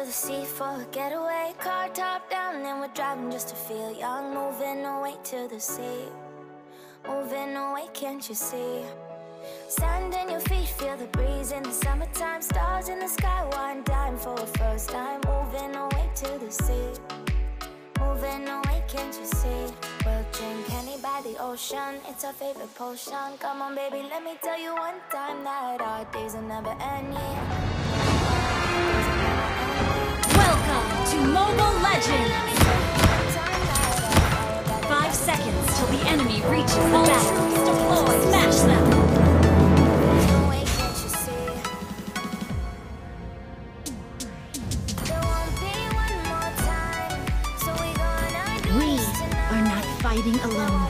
the sea for a getaway. Car top down and we're driving just to feel young. Moving away to the sea, moving away, can't you see? Sand in your feet, feel the breeze in the summertime. Stars in the sky, one dime for a first time. Moving away to the sea, moving away, can't you see? We'll drink honey by the ocean, it's our favorite potion. Come on baby, let me tell you one time that our days will never end, yeah. Welcome to Mobile Legends! 5 seconds till the enemy reaches the battle. Deploy, smash them! Fighting alone.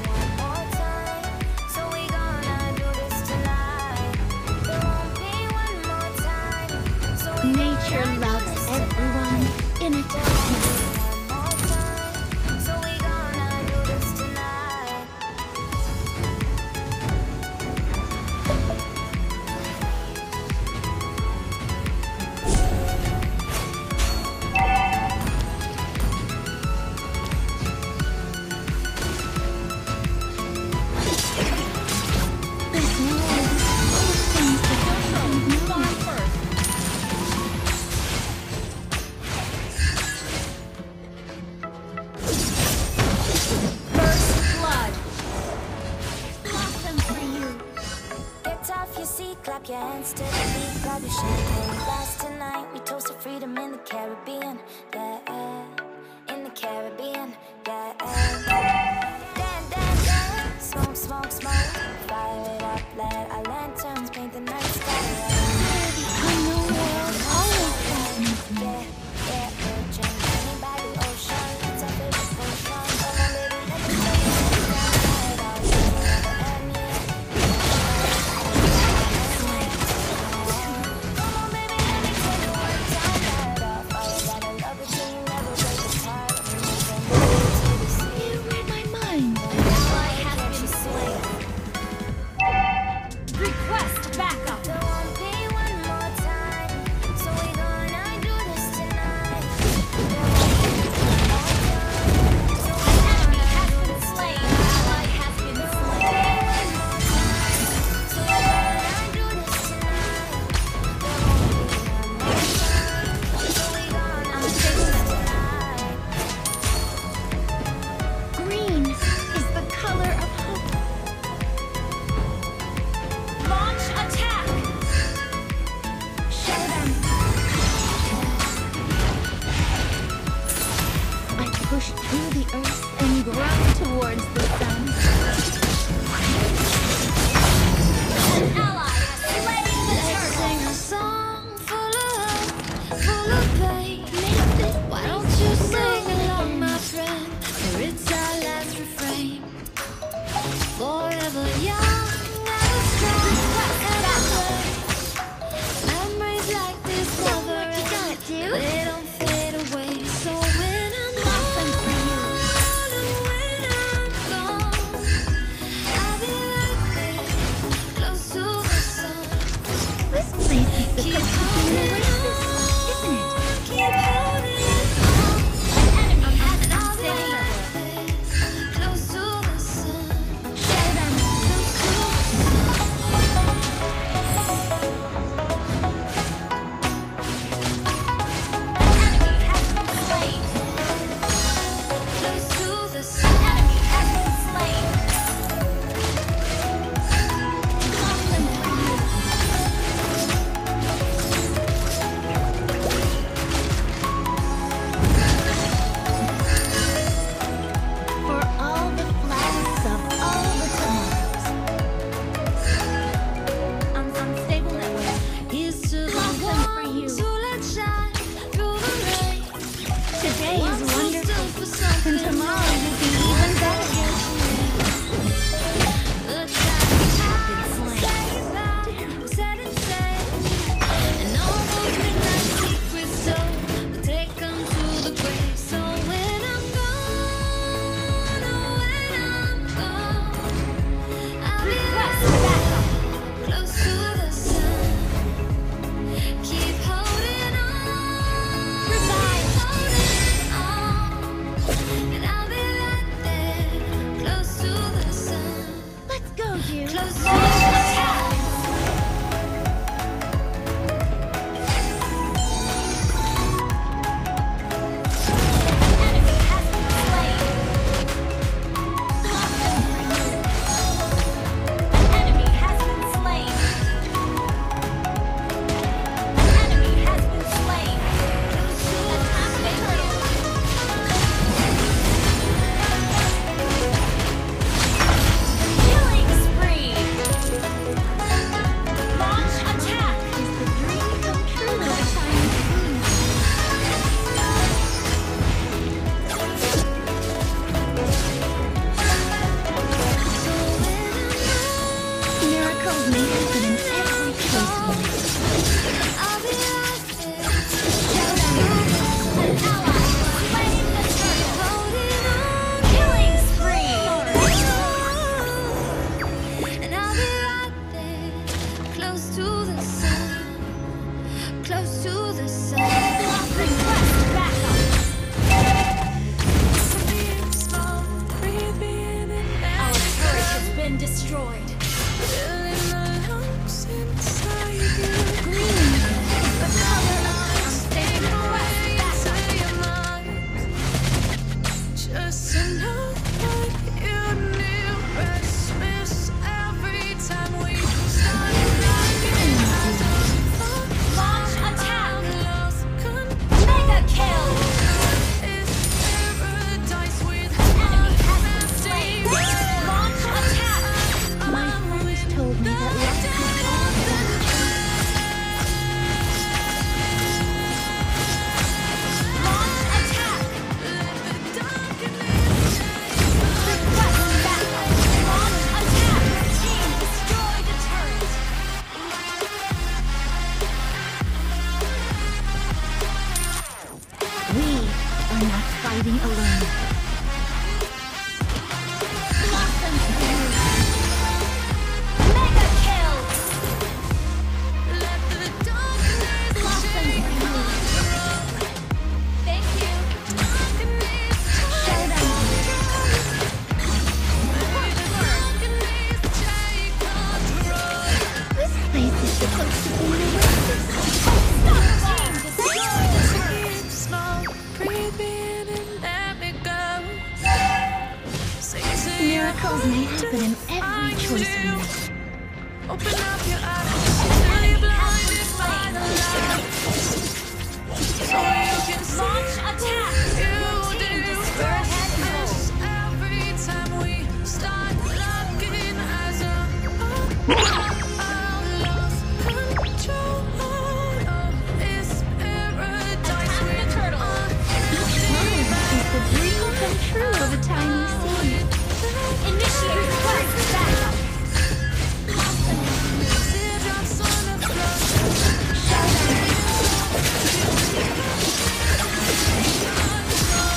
Nature loves everyone in a darkness. Clap your hands to the beat, grab your champagne glass tonight. We toast to freedom in the Caribbean, yeah, in the Caribbean, yeah. Dan, dan, dan, smoke, smoke, smoke, fire it up, let our lanterns paint the night sky. I know world always fascinates me. Yeah, yeah, we'll drink honey by the ocean, it's our favorite potion. Come on baby, let me tell you one time that our days will never end, yeah. Push through the earth and grow towards the sun. An ally has slain the turtle. Sing a song full of hope, full of pain. Why don't you sing along, my friend? For it's our last refrain. Forever young, ever strong, ever brave. Memories like this never end. They don't fade away. So when I'm gone, when I'm gone, I'll be right there, close to the sun. This place is supposed to be an oasis, isn't it? Keep holding on. An enemy has been I'll be slain. right there, close to the sun. Show them. you. close to the sun. Enemy has been slain. Enemy has been slain. Enemy has been slain. Attack the turtle. Killing spree. Launch attack. Is the dream come true of a shiny queen? Miracles may happen in every choice we make. I'll be right there, An ally slain the turtle. holding on. Killing spree. And I'll be right there, close to the sun, close to the sun. Request backup. Our turret has been destroyed. Just to know what you knew, Christmas every time we start looking at Launch attack. lost Mega kill. is paradise with Enemy has been slain. Launch attack. My friends told me that life is all about Launch attack. Request backup. Launch attack. Team destroy the turret. we are not fighting alone. Blossom through. Mega kill. let the darkness Blossom through. Thank you. Showdown. This place is supposed to be an oasis. Team destroy the turret. small, breathe in and let me go. Sing to Miracles may happen in every choice we make. open up your eyes till you're blinded by the light, so you can see Launch attack. you Team do. destroy head move. Every time we start looking as a lost control of this paradise Attack the with turtle. Each moment is the dream come true of a tiny seed. Initiate request backup. teardrops on the floor. Showdown.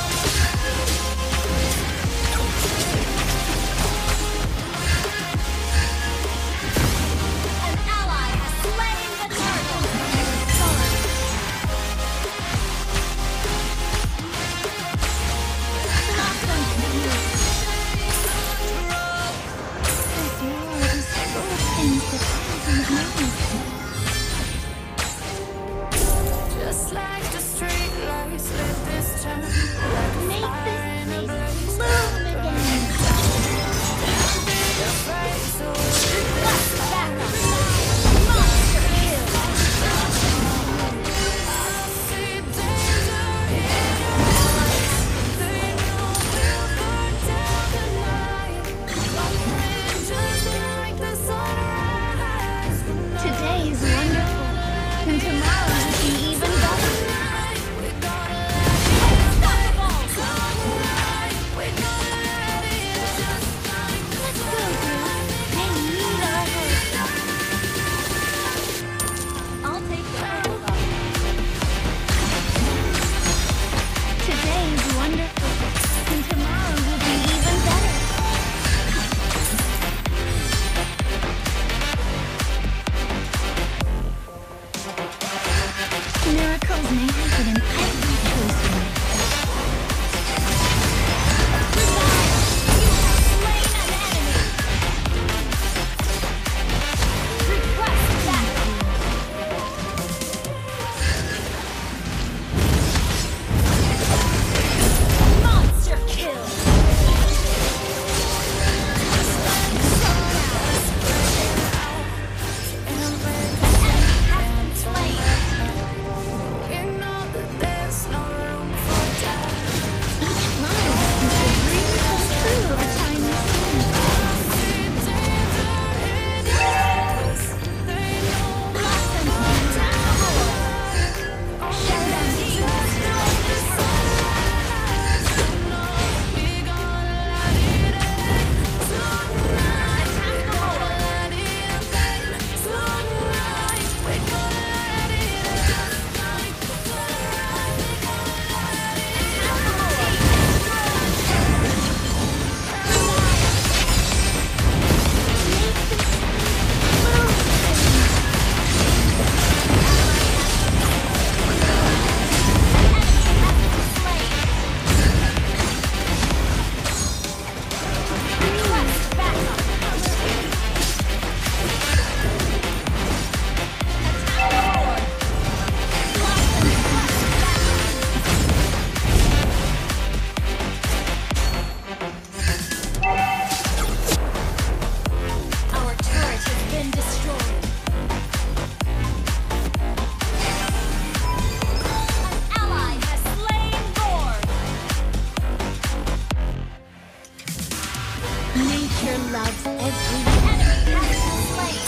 every Enemy has been slain.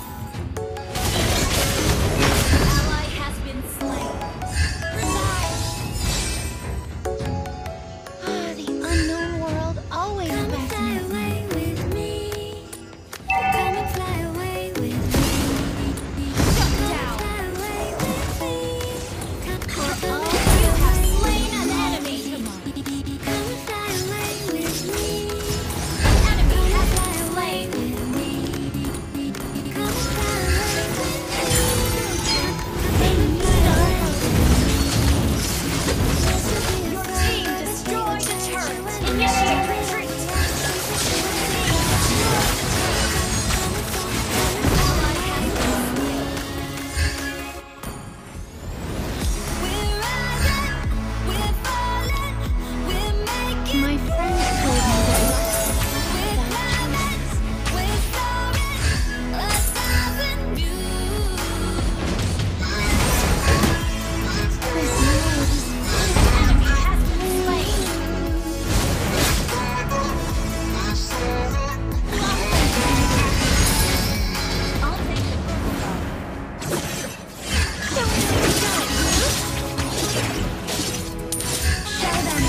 Ally has been slain. the unknown world always Come and fly fascinates me. away with me. Come and fly away with me. Shut Come down. and fly away with me. Come and fly You have away slain an enemy. Come and fly away with me. Enemy has Fly been away slain. with me. Come and fly away with Your team destroyed the turret. Initiate retreat. Ally has been slain. We're rising, we're falling, we're making My friends told me that we're climbing, we're soaring, let's dive in you. this world is Enemy has been slain. I'll take the purple dog. show them.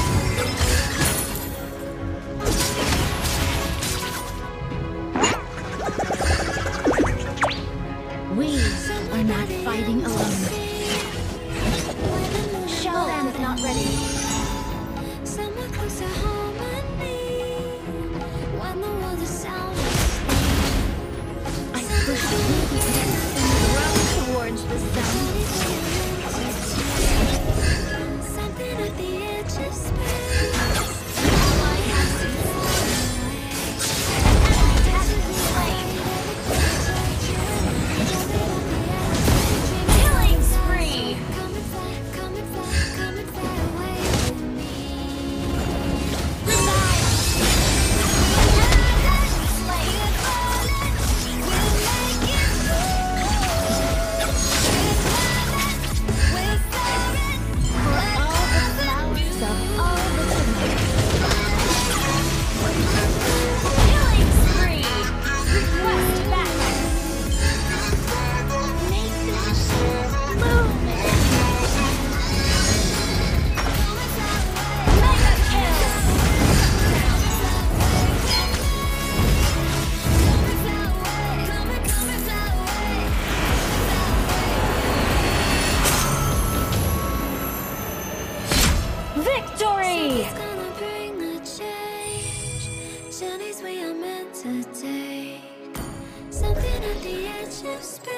We are not fighting alone. Show them not ready. Somewhere close to harmony. When the world is sound I push through the air and run towards the sun. something at the edge of space. Ally has been slain. Killing spree. Come and fly, come and fly, come and fly away with me. All the flowers of all the Killing spree. Request backup. make this bloom. Mega kill. Victory! It's gonna bring a change. Journeys we are meant to take. Something at the edge of space.